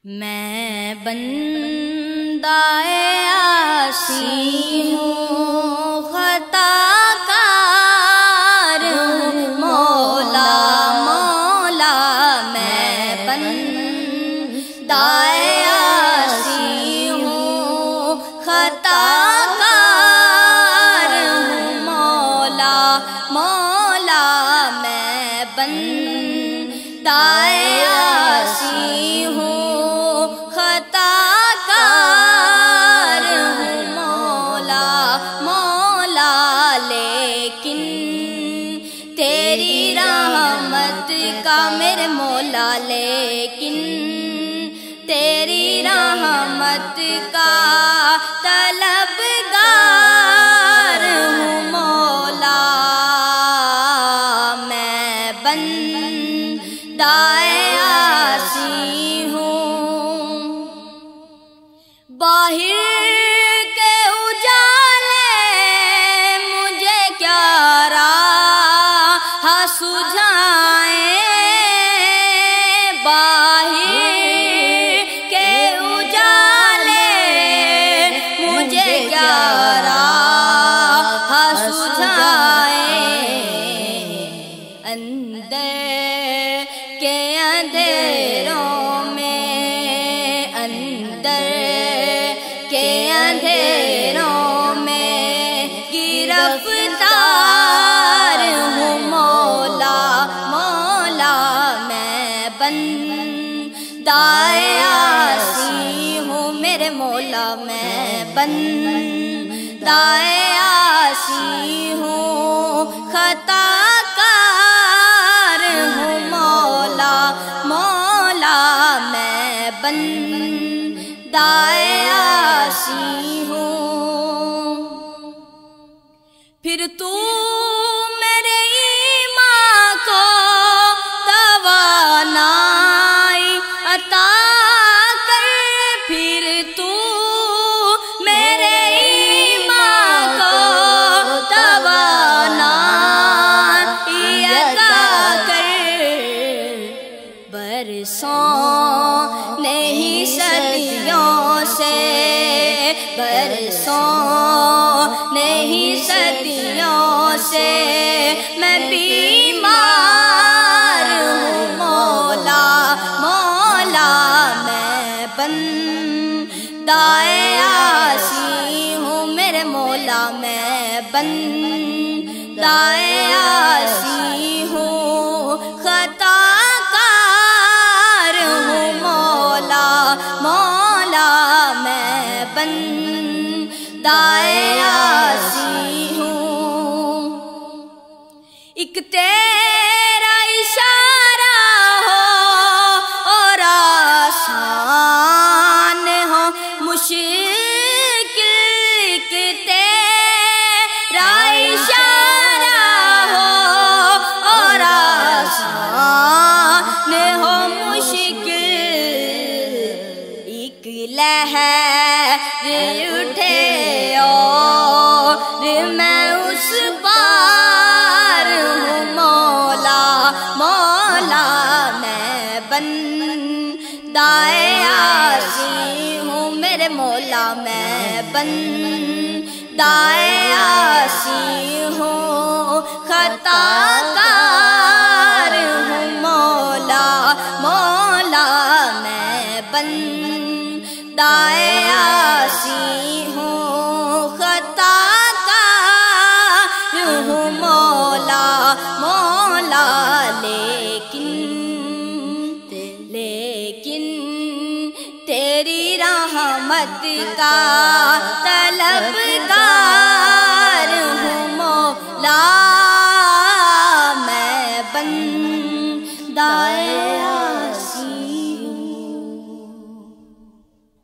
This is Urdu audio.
میں بندہ عاصی ہوں، خطا کار ہوں، مولا مولا میں بندہ عاصی ہوں، خطا کار ہوں، مولا مولا میں بندہ عاصی ہوں، تیری رحمت کا میرے مولا، لیکن تیری رحمت کا طلبگار ہوں، مولا میں بندہ عاصی ہوں۔ باہر سجھائیں، باہر کے اجالے مجھے کیا راہ سجھائیں، اندر کے اندھیروں میں، اندر کے اندھیروں میں گرفتار ہوں، بندہ عاصی ہوں میرے مولا، میں بندہ عاصی ہوں، خطا کار ہوں، مولا مولا میں بندہ عاصی ہوں۔ پھر تو برسوں نہیں صدیوں سے، برسوں نہیں صدیوں سے میں بیمار ہوں، مولا مولا میں بندہ عاصی ہوں میرے مولا، میں بندہ عاصی ہوں، خطا بندہ عاصی ہوں۔ ایک تیرا اشارہ ہو اور آسان ہو مشکل، ایک تیرا اشارہ ہو اور آسان ہو مشکل، ایک لہر اٹھے اور میں اس پار ہوں، مولا مولا میں بندہ عاصی ہوں میرے مولا، میں بندہ عاصی ہوں، خطا کار ہوں، مولا مولا میں بندہ عاصی ہوں، خطا کار ہوں، مولا مولا لیکن تیری رحمت کا طلبگار ہوں، مولا میں بندہ